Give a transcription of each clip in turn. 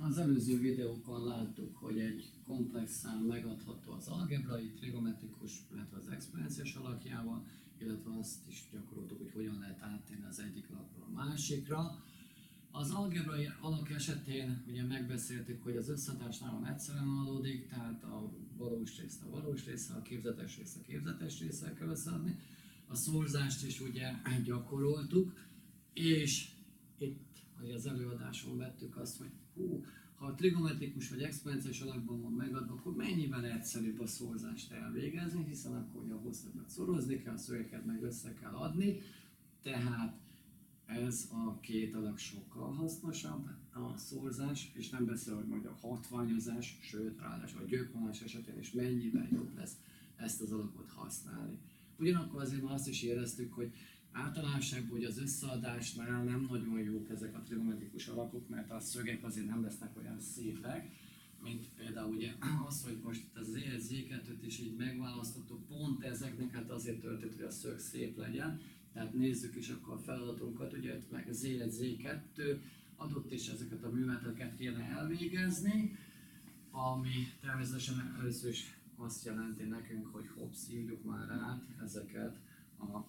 Az előző videókon láttuk, hogy egy komplex szám megadható az algebrai, trigonometrikus, illetve az exponenciális alakjával, illetve azt is gyakoroltuk, hogy hogyan lehet áttenni az egyik alakról a másikra. Az algebrai alak esetén ugye megbeszéltük, hogy az összeadás nagyon egyszerűen adódik, tehát a valós részt a valós résszel, a képzetes részt a képzetes résszel kell összeadni. A szorzást is ugye gyakoroltuk, és itt az előadáson vettük azt, hogy ha a trigonometrikus vagy exponenciális alakban van megadva, akkor mennyivel egyszerűbb a szorzást elvégezni, hiszen akkor ugye a hosszakat szorozni kell, a szögeket meg össze kell adni, tehát ez a két alak sokkal hasznosabb a szorzás, és nem beszél, hogy majd a hatványozás, sőt, ráadásul a gyökvonás esetén is mennyivel jobb lesz ezt az alakot használni. Ugyanakkor azért már azt is éreztük, hogy általánosságban, hogy az összeadásnál nem nagyon jók ezek a trigonometrikus alakok, mert a szögek azért nem lesznek olyan szépek, mint például ugye az, hogy most itt az Z1-Z2-t is így megválasztottuk, pont ezeknek hát azért történt, hogy a szög szép legyen. Tehát nézzük is akkor a feladatunkat, ugye itt meg Z1, Z2 adott, és ezeket a műveleteket kéne elvégezni, ami természetesen először is azt jelenti nekünk, hogy hopsz, írjuk már át ezeket a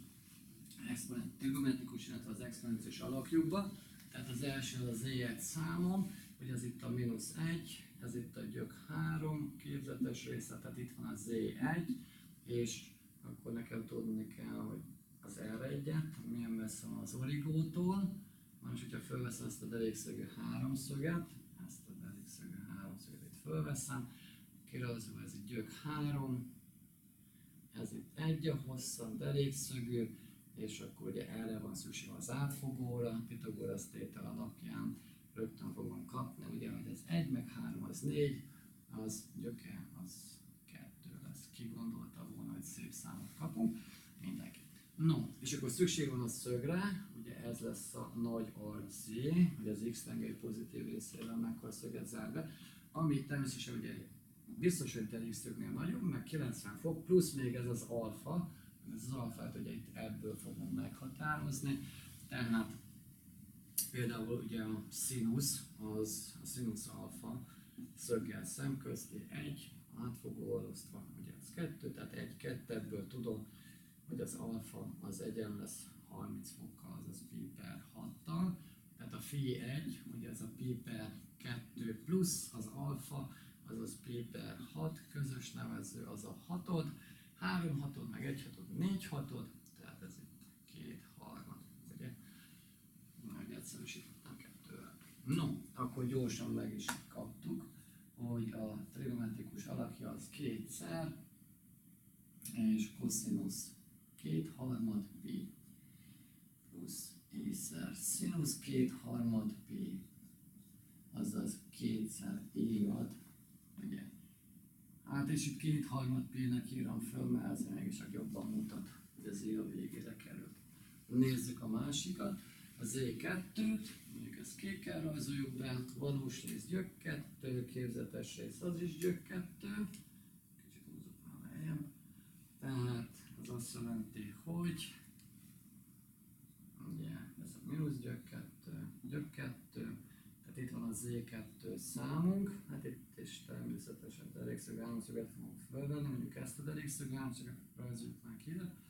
trigonometrikus, illetve az exponenciális alakjukba. Tehát az első az Z1 számom, hogy ez itt a -1, ez itt a gyök 3 képzetes része, tehát itt van a Z1, és akkor nekem tudni kell, hogy az R1-et, milyen messze van az origótól. Most, hogyha felveszem ezt a derékszögű háromszöget, itt felveszem, kirajzolva ez itt gyök 3, ez itt 1 a hosszan, derékszögű, és akkor ugye erre van szükség az átfogóra, Pitagorasz tétel alapján rögtön fogom kapni, ugye, hogy ez 1 meg 3 az 4, az gyöke az 2 lesz. Ki gondolta volna, hogy szép számot kapunk? Mindenki. No, és akkor szükség van a szögre, ugye ez lesz a nagy arc Z, hogy az x-tengely pozitív részével mekkora szöget zár be, ami természetesen ugye biztos, hogy derékszögnél nagyobb, meg 90 fok, plusz még ez az alfa, ez az alfát ugye itt ebből fogom meghatározni, tehát például ugye a színusz, az a színusz alfa szöggel szemközti 1, átfogó osztva, ugye ez 2, tehát 1, 2, ebből tudom, hogy az alfa az egyen lesz 30 fokkal, azaz pi per 6-tal, tehát a phi 1, ugye ez a pi per 2 plusz az alfa, azaz pi per 6, közös nevező az a hatod, 3 hatod, meg 1 hatod, 4 hatod, tehát ez itt 2 harmad, ugye? Majd egyszerűsítettem 2-vel. No, akkor gyorsan meg is kaptuk, hogy a trigonometrikus alakja az kétszer, és koszinusz 2 harmad pi plusz i-szer szinusz 2 harmad pi, azaz 2-szer i-ad, ugye? Hát és itt 2 harmad pi-nek írom föl, mert ez mégis csak jobban mutat, hogy az i a végére került. Nézzük a másikat, a Z2-t, mondjuk ezt kékkel rajzoljuk be, valós rész gyök 2, képzetes rész az is gyök 2, kicsit húzzuk már lejjebb, tehát az azt jelenti, hogy ugye ez a mínusz gyök 2, tehát itt van a Z2 számunk, hát itt is természetesen derékszögű háromszöget fogunk felvenni, mondjuk ezt a derékszögű háromszöget rajzoljuk már ki ide,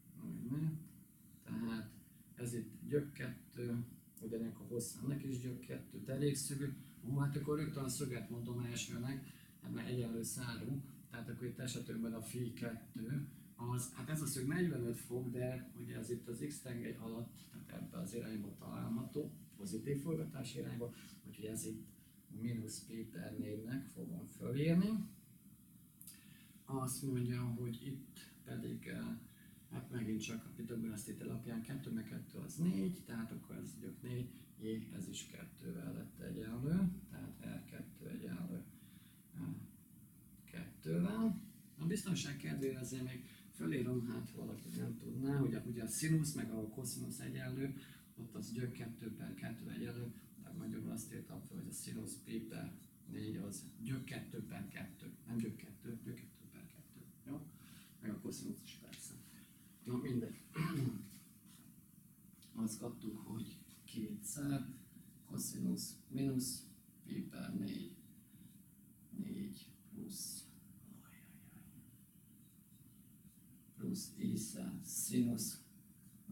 tehát ez itt gyök 2, ugyanek a hossz ennek is gyök 2, derékszögű, hát akkor rögtön a szöget mondom elsőnek, hát már egyenlő szárú, tehát akkor itt esetünkben a phi 2, az, hát ez a szög 45 fok, de ugye ez itt az x-tengely alatt, tehát ebbe az irányba található, pozitív forgatás irányba, úgyhogy ez itt mínusz pi per 4-nek fogom fölírni. Azt mondja, hogy itt pedig, hát megint csak a Pitagorasz tétel alapján 2 meg 2 az 4, tehát akkor ez gyök 4, ez is 2-vel lett egyenlő, tehát R2 egyenlő 2-vel. A biztonság kedvére azért még fölírom, hát valaki nem tudná, hogy ugye a színusz meg a koszinusz egyenlő, ott az gyök 2 per 2 egyenlő, tehát magyarul azt írtam fel, hogy a színusz pi per 4 az gyök 2 per 2, nem gyök 2, gyök 2 per 2, jó? Meg a koszinusz is persze. Na mindegy. Azt kaptuk, hogy kétszer koszinusz mínusz pi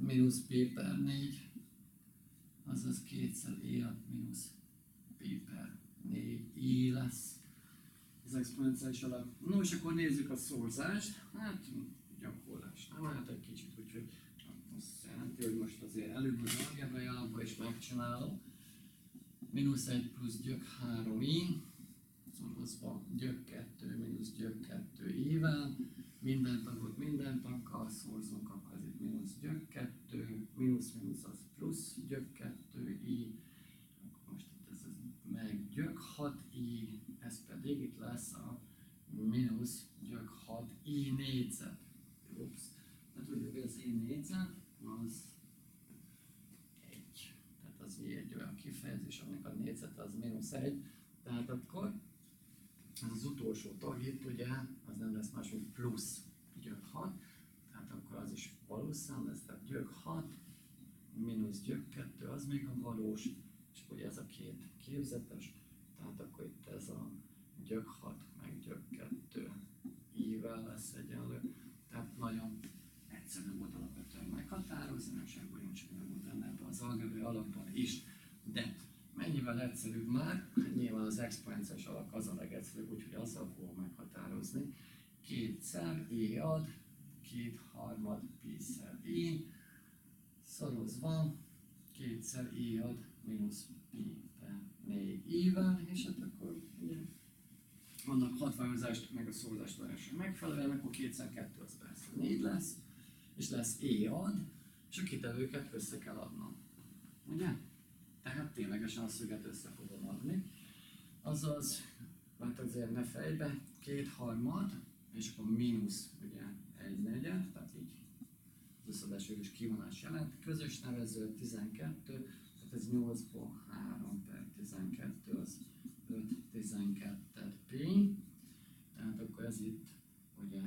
mínusz pi per 4, azaz kétszer e ad mínusz pi per 4 i lesz az exponenciális alak. No, és akkor nézzük a szorzást. Hát gyakorlás nem állt egy kicsit, úgyhogy azt jelenti, hogy most azért előbb az algebrai alapba is megcsinálom. Mínusz 1 plusz gyök 3i, szorozva gyök 2 mínusz gyök 2 i-vel, minden tagot minden taggal szorzunk, akkor ez itt mínusz gyök 2, mínusz mínusz az plusz gyök 2 i, akkor most itt ez meg gyök 6 i, ez pedig itt lesz a mínusz gyök 6 i négyzet. Ups. Tehát tudjuk, hogy az i négyzet az 1. Tehát az i egy olyan kifejezés, aminek a négyzet az mínusz 1. Tehát akkor ez az utolsó tag itt ugye, az nem lesz más, mint plusz gyök 6. Tehát akkor az is valós szám lesz, tehát gyök 6 mínusz gyök 2 az még a valós, és ugye ez a két képzetes, tehát akkor itt ez a gyök 6 meg gyök 2 i-vel lesz egyenlő. Tehát nagyon egyszerű volt alapvetően meghatározni, nem sem bonyolultság volt benne ebben az algebrai alapban is. De mennyivel egyszerűbb már? Hát nyilván az exponenciális alak az a legegyszerűbb, úgyhogy azzal fogom meghatározni. Kétszer e ad, 2/3 pi-szer i, szorozva kétszer e ad mínusz pi per 4 i-vel, és hát akkor ugye vannak hatványozást meg a szorzást teljesen megfelelően, akkor 2x2 az persze 4 lesz, és lesz e ad, és a kitevőket össze kell adnom. Ugye? Tehát ténylegesen a szöget össze fogom adni. Azaz, mert azért ne fejbe, 2/3, és akkor mínusz ugye 1/4, tehát így az összeadás is kivonás jelent. Közös nevező 12, tehát ez 8-ból 3 per 12 az 5/12 pi. Tehát akkor ez itt ugye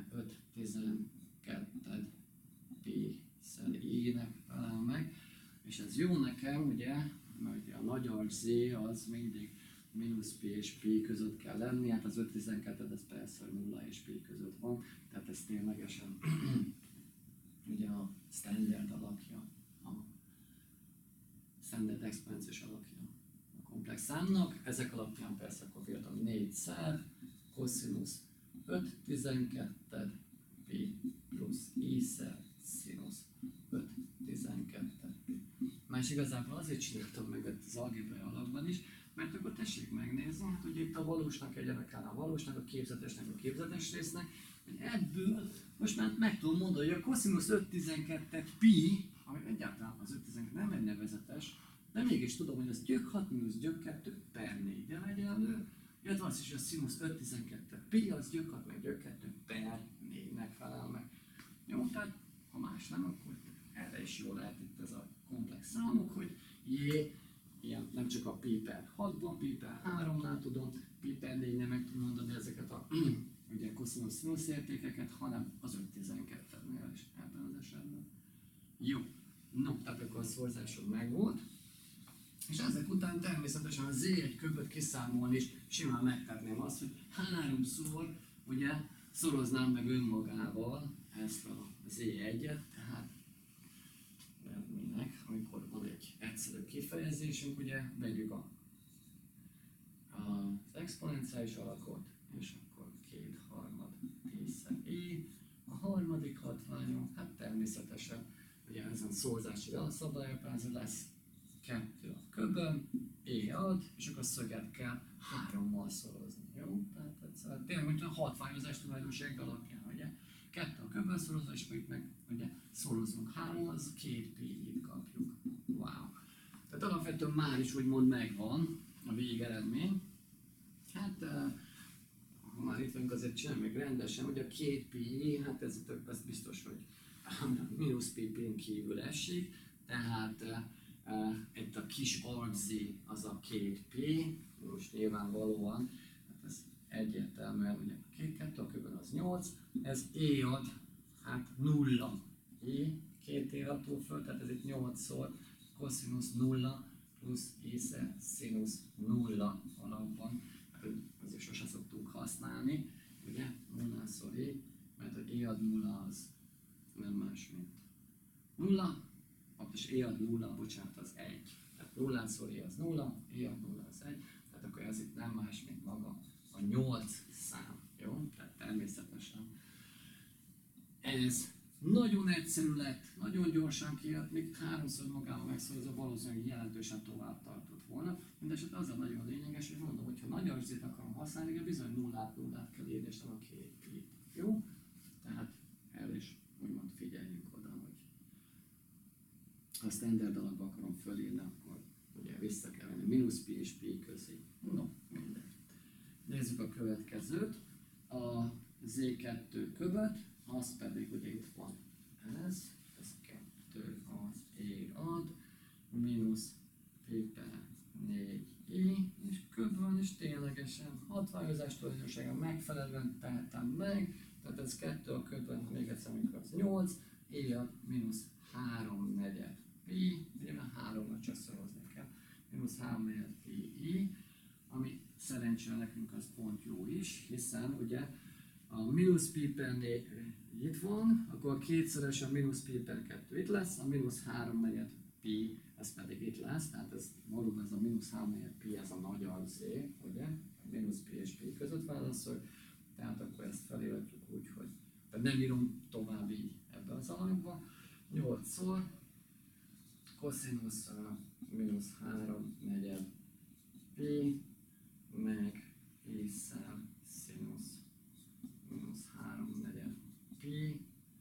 5/12 pi-szer i-nek felel meg. És ez jó nekem, ugye, mert ugye a nagy arc z az mindig mínusz pi és pi között kell lenni, hát az 5/12 ez persze 0 és pi között van, tehát ez ténylegesen ugye a standard alakja, a standard exponenciális alakja a komplex számnak. Ezek alapján persze akkor írtam 4-szer cosinusz 5/12 pi plusz i-szer szinusz 5/12 pi. Más igazából azért csináltam meg az algebrai alapban is, mert akkor tessék megnézni, hát ugye itt a valósnak egyenek áll a valósnak, a képzetesnek a képzetes résznek, hogy ebből most már meg tudom mondani, hogy a cosinusz 5/12 pi, ami egyáltalán az 5/12 nem egy nevezetes, de mégis tudom, hogy az gyök 6 mínusz gyök 2 per 4-del egyenlő, illetve az is, hogy a szinusz 5/12 pi, az gyök 6 meg gyök 2 per 4-nek felel meg. Jó, tehát ha más nem, akkor erre is jól lehet itt ez a komplex számok, hogy jé, ilyen nem csak a pi per 6-ban, pi per 3-nál tudom, pi per 4-nél meg tudom mondani ezeket a ugye koszinusz értékeket, hanem az 5/12-nél is ebben az esetben. Jó, no, tehát akkor a szorzásom megvolt, és ezek után természetesen a z1 köböt kiszámolni is simán megtenném azt, hogy 3-szor ugye szoroznám meg önmagával ezt a z1-et, tehát minek, amikor van egy egyszerű kifejezésünk, ugye vegyük az exponenciális alakot, és akkor 2/3 p-szer i. A harmadik hatványom, hát természetesen ugye ezen szorzási szabályokban lesz 2 a köbön, e ad, és akkor a szöget kell 3-mal szorozni. Jó? Tehát ez tényleg mint a hatványozás tulajdonság alapján, ugye? 2 a köbön szorozva, és akkor itt meg ugye szorozunk 3, az 2 pi-t kapjuk. Wow! Tehát alapvetően már is úgymond megvan a végeredmény. Hát ha már itt vagyunk, azért csinálj meg rendesen, hogy a 2 pi, hát ez biztos, hogy mínusz pi-n kívül esik, tehát itt a kis arc az a 2 pi, most nyilvánvalóan, hát ez egyértelműen, ugye 2 a köbön az 8, ez e ad, hát 0, két évattól föl, tehát ez itt 8-szor cosinusz 0 plusz i-szer szinusz 0 alapban, azért sose szoktunk használni, ugye 0-szor i, mert hogy e ad 0 az nem más, mint 0, E ad 0, bocsánat, az 1. Tehát 0-szor E az 0, E ad 0 az 1, tehát akkor ez itt nem más, mint maga a 8 szám. Jó? Tehát természetesen ez nagyon egyszerű lett, nagyon gyorsan kijött, még 3-szor magával megszorozva valószínűleg jelentősen tovább tartott volna. Mindenesetre az a nagyon lényeges, hogy mondom, hogy ha nagy arzit akarom használni, akkor bizony nullát kell írni, és nem a két. Jó? Tehát erre is úgymond figyeljünk oda, hogy ha standard alapba akarom fölírni, akkor ugye vissza kell venni mínusz pi és pi közé. No, mindegy. Nézzük a következőt. A Z2 követ, az pedig ugye itt van ez 2 az ér ad, mínusz pi per 4i, és köbben is ténylegesen hatványozás tulajdonsága megfelelően tehetem meg, tehát ez 2 a köbben, ha még egyszer mondjuk az 8, i ad mínusz 3/4 pi, ugye már 3-ra csak szorozni kell, mínusz 3/4 pi i, ami szerencsére nekünk az pont jó is, hiszen ugye a mínusz pi per 4 itt van, akkor a kétszeres a mínusz pi per 2 itt lesz, a mínusz 3/4 pi, ez pedig itt lesz, tehát ez valóban ez a mínusz 3/4 pi, ez a nagy arzé, ugye, a mínusz pi és pi között válaszol, tehát akkor ezt felírhatjuk úgy, hogy nem írom tovább így ebbe az alakba, 8-szor, koszinusz mínusz 3/4 pi, meg észel szinusz mínusz 3/4 pi,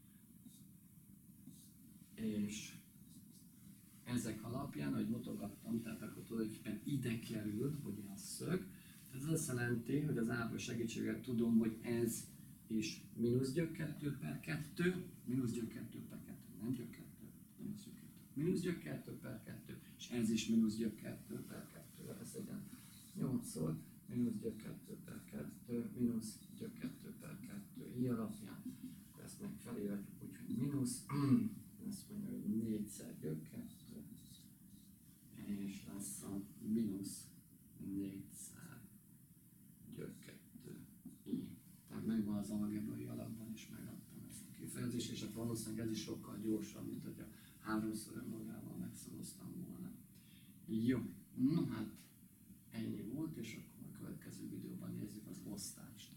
és ezek alapján, ahogy mutogattam, tehát akkor tulajdonképpen ide kerül, ugye a szög, ez azt jelenti, hogy az ábra segítségével tudom, hogy ez is mínusz gyök 2 per 2, mínusz gyök 2 per 2, nem gyök 2, mínusz gyök 2 per 2, és ez is mínusz gyök 2 per 2, ez legyen 8-szor, mínusz gyök 2 per 2, mínusz gyök 2 per 2, így alapján, akkor ezt meg felírhatjuk úgy, hogy mínusz, azt mondja, hogy 4-szer gyök 2, és lesz a mínusz 4-szer gyök 2 i. Tehát megvan az algebrai alapban is megadtam ezt a kifejezést, és hát valószínűleg ez is sokkal gyorsabb, mint hogyha 3-szor önmagával megszoroztam volna. Jó, no hát ennyi volt, és akkor a következő videóban nézzük az osztást.